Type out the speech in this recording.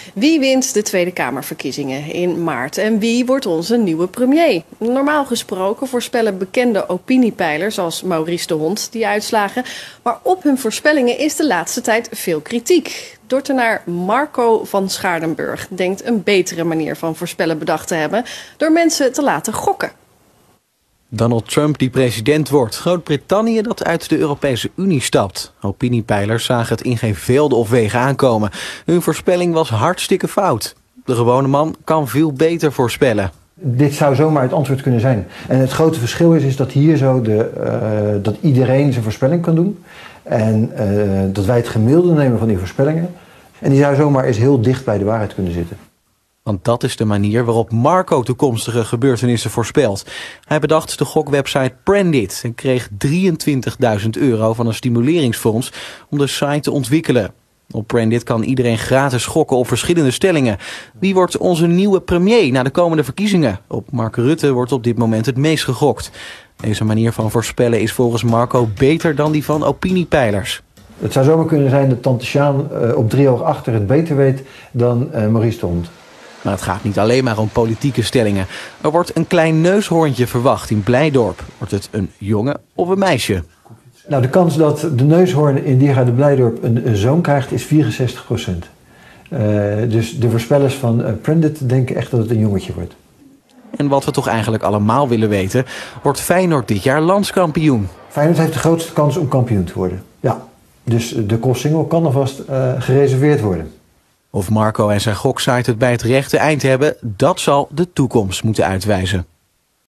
Wie wint de Tweede Kamerverkiezingen in maart en wie wordt onze nieuwe premier? Normaal gesproken voorspellen bekende opiniepeilers als Maurice de Hond die uitslagen. Maar op hun voorspellingen is de laatste tijd veel kritiek. Dordtenaar Marco van Schaardenburg denkt een betere manier van voorspellen bedacht te hebben door mensen te laten gokken. Donald Trump die president wordt. Groot-Brittannië dat uit de Europese Unie stapt. Opiniepeilers zagen het in geen velden of wegen aankomen. Hun voorspelling was hartstikke fout. De gewone man kan veel beter voorspellen. Dit zou zomaar het antwoord kunnen zijn. En het grote verschil is dat hier zo dat iedereen zijn voorspelling kan doen. En dat wij het gemiddelde nemen van die voorspellingen. En die zou zomaar eens heel dicht bij de waarheid kunnen zitten. Want dat is de manier waarop Marco toekomstige gebeurtenissen voorspelt. Hij bedacht de gokwebsite Prendit en kreeg €23.000 van een stimuleringsfonds om de site te ontwikkelen. Op Prendit kan iedereen gratis gokken op verschillende stellingen. Wie wordt onze nieuwe premier na de komende verkiezingen? Op Mark Rutte wordt op dit moment het meest gegokt. Deze manier van voorspellen is volgens Marco beter dan die van opiniepeilers. Het zou zomaar kunnen zijn dat Tante Sjaan op 3 oog achter het beter weet dan Maurice de Hond. Maar het gaat niet alleen maar om politieke stellingen. Er wordt een klein neushoorntje verwacht in Blijdorp. Wordt het een jongen of een meisje? Nou, de kans dat de neushoorn in Diergaarde Blijdorp een zoon krijgt is 64%. Dus de voorspellers van Prendit denken echt dat het een jongetje wordt. En wat we toch eigenlijk allemaal willen weten, wordt Feyenoord dit jaar landskampioen? Feyenoord heeft de grootste kans om kampioen te worden. Ja, dus de Koolsingel kan alvast gereserveerd worden. Of Marco en zijn goksite het bij het rechte eind hebben, dat zal de toekomst moeten uitwijzen.